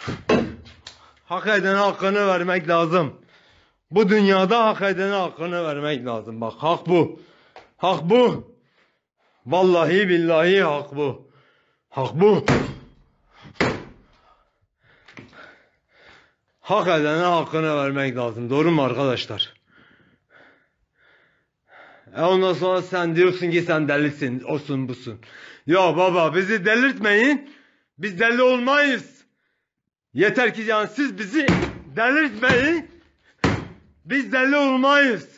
Hak edene hakkını vermek lazım. Bu dünyada hak edene hakkını vermek lazım. Bak hak bu. Hak bu. Vallahi billahi hak bu. Hak bu. Hak edene hakkını vermek lazım. Doğru mu arkadaşlar? Ondan sonra sen diyorsun ki sen delisin, olsun busun. Ya baba bizi delirtmeyin. Biz deli olmayız. Yeter ki yani siz bizi delirtmeyin. Biz deli olmayız.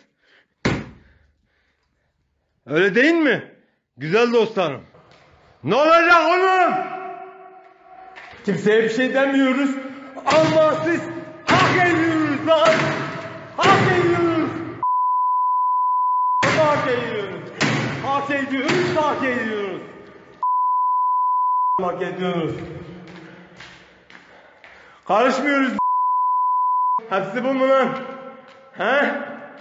Öyle değil mi? Güzel dostlarım. Ne olacak oğlum? Kimseye bir şey demiyoruz. Ama siz hak ediyorsunuz lan. Hak ediyorsunuz. Hak ediyoruz. Hak ediyoruz, hak ediyoruz. Hak ediyoruz. Karışmıyoruz. Hepsi bu mu lan? He?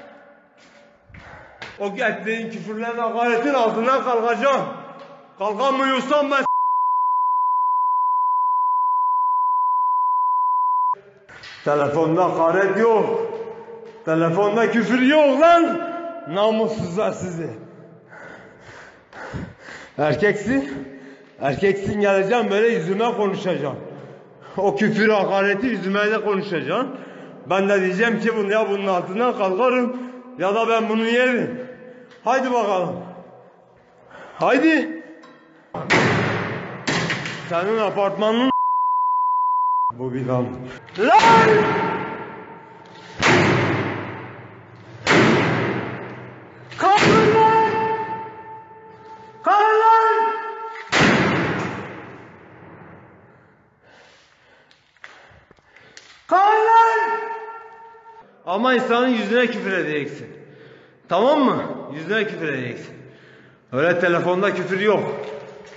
O ettiğin küfürlerin, hakaretin altından kalkacağım. Kalkamıyorsam ben telefonda hakaret yok. Telefonda küfür yok lan. Namussuzlar sizi. Erkeksin geleceğim böyle yüzüme konuşacağım. O küfür hakareti yüzüme de konuşacağım. Ben de diyeceğim ki ya bunun altından kalkarım ya da ben bunu yerim. Haydi bakalım. Haydi. Senin apartmanın bu bir dam. Lan! Kalkın lan! Kalkın lan! Kalkın lan! Ama insanın yüzüne küfür edeceksin. Tamam mı? Yüzüne küfür edeceksin. Öyle telefonda küfür yok.